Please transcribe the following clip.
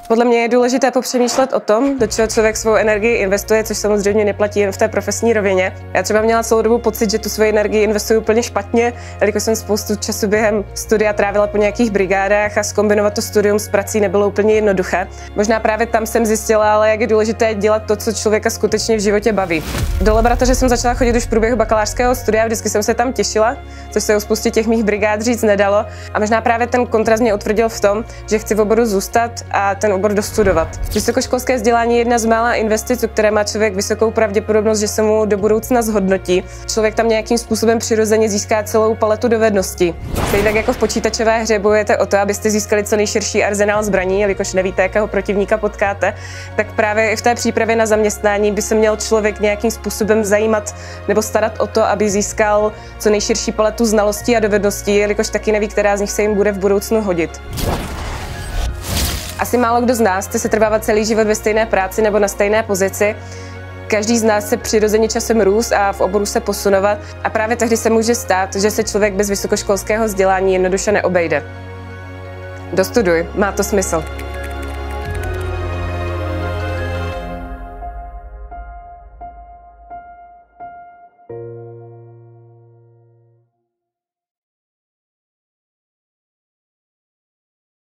Podle mě je důležité popřemýšlet o tom, do čeho člověk svou energii investuje, což samozřejmě neplatí jen v té profesní rovině. Já třeba měla celou dobu pocit, že tu svoji energii investuju úplně špatně, jelikož jsem spoustu času během studia trávila po nějakých brigádách a zkombinovat to studium s prací nebylo úplně jednoduché. Možná právě tam jsem zjistila, ale jak je důležité dělat to, co člověka skutečně v životě baví. Do laboratoře jsem začala chodit už v průběhu bakalářského studia, vždycky jsem se tam těšila, což se o spoustě těch mých brigád říct nedalo. A možná právě ten kontrast mě utvrdil v tom, že chci v oboru zůstat a ten obor dostudovat. Vysokoškolské vzdělání je jedna z mála investic, u které má člověk vysokou pravděpodobnost, že se mu do budoucna zhodnotí. Člověk tam nějakým způsobem přirozeně získá celou paletu dovedností. Stejně jako v počítačové hře bojujete o to, abyste získali co nejširší arzenál zbraní, jelikož nevíte, jakého protivníka potkáte, tak právě i v té přípravě na zaměstnání by se měl člověk nějakým způsobem zajímat nebo starat o to, aby získal co nejširší paletu znalostí a dovedností, jelikož taky neví, která z nich se jim bude v budoucnu hodit. Asi málo kdo z nás chce se trvávat celý život ve stejné práci nebo na stejné pozici. Každý z nás se přirozeně časem růst a v oboru se posunovat a právě tehdy se může stát, že se člověk bez vysokoškolského vzdělání jednoduše neobejde. Dostuduj, má to smysl.